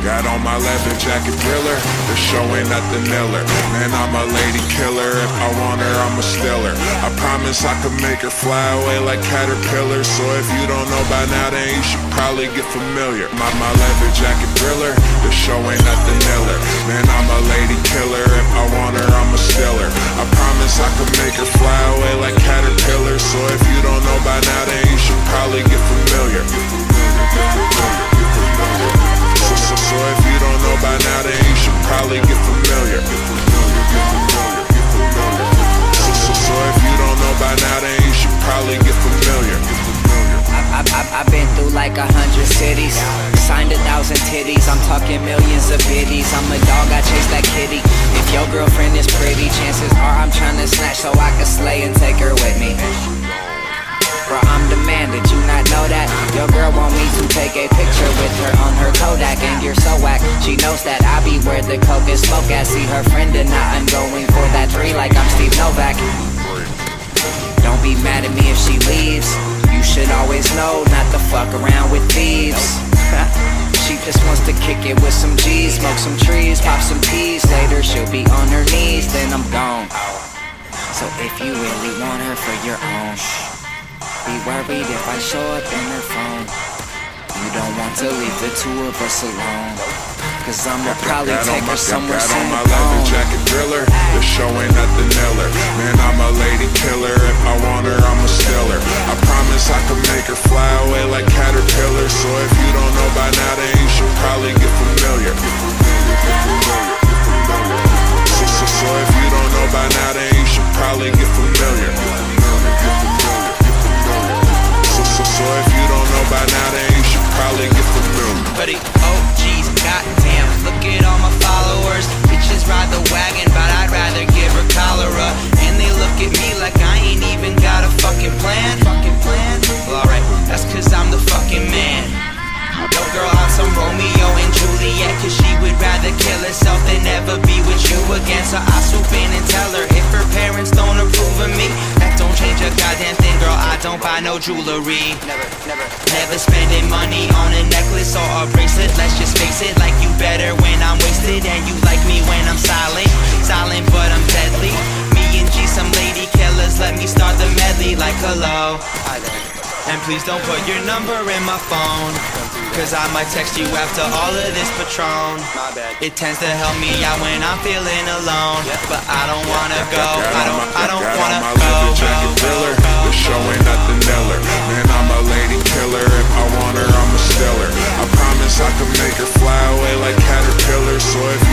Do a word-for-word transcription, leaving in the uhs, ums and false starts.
Got on my leather jacket thriller, the show ain't nothing iller. Man, I'm a lady killer, if I want her, I'ma steal her. I promise I could make her fly away like caterpillars. So if you don't know by now, then you should probably get familiar. My, my leather jacket thriller, the show ain't nothing iller. Man, I'm a lady killer, if I want her, I'ma steal her. I promise I could make her fly away like caterpillars. So if you don't know by now, then you should probably get familiar. So, so, so if you don't know by now, then you should probably get familiar. So, so, so if you don't know by now, then you should probably get familiar. I've, I've, I've been through like a hundred cities, signed a thousand titties, I'm talking millions of biddies. I'm a dog, I chase that kitty. If your girlfriend is pretty, chances are I'm trying to snatch so I can slay and take her with me. Bro, I'm the man, did you not know that? Your girl want me to take a picture with her on her Kodak, and you're so whack. She knows that I be where the coke is smoke at. See her friend and I, I'm going for that three like I'm Steve Novak. Don't be mad at me if she leaves. You should always know not to fuck around with thieves. She just wants to kick it with some G's, smoke some trees, pop some peas. Later she'll be on her knees, then I'm gone. So if you really want her for your own, be worried if I show up in her phone. You don't want to leave the two of us alone, cause I'ma probably take her somewhere soon. Got on my leather jacket thriller, the show ain't nothing iller. Man, I'm a lady killer, if I want her, I'ma steal her. I promise I could make her fly away like caterpillars. So if you don't know by now, then you should probably get familiar. So, so, so if you don't know by now, then you should probably get familiar. So, so, so if you don't know by now, then you should probably get familiar. Buddy, oh geez, goddamn, look at all my followers. Bitches ride the wagon, but I'd rather give her cholera. And they look at me like I ain't even got a fucking plan. Fucking plan? Well, alright, that's cause I'm the fucking man. Yo girl on some Romeo and Juliet, cause she would rather kill herself than ever be with you again. So I swoop in and tell her if her parents don't approve of me, that don't change a goddamn thing, girl, I don't buy no jewelry. Never, never, never spending money on a necklace or a bracelet. Let's just face it, like you better when I'm wasted, and you like me when I'm silent. Silent but I'm deadly. Me and G some lady killers, let me start the medley like hello. And please don't put your number in my phone, cause I might text you after all of this Patron. It tends to help me out when I'm feeling alone, but I don't wanna go, I don't, I don't wanna go. Thriller, the show ain't nothing iller. Man, I'm a lady killer, if I want her, I'ma steal her. I promise I could make her fly away like caterpillars. So if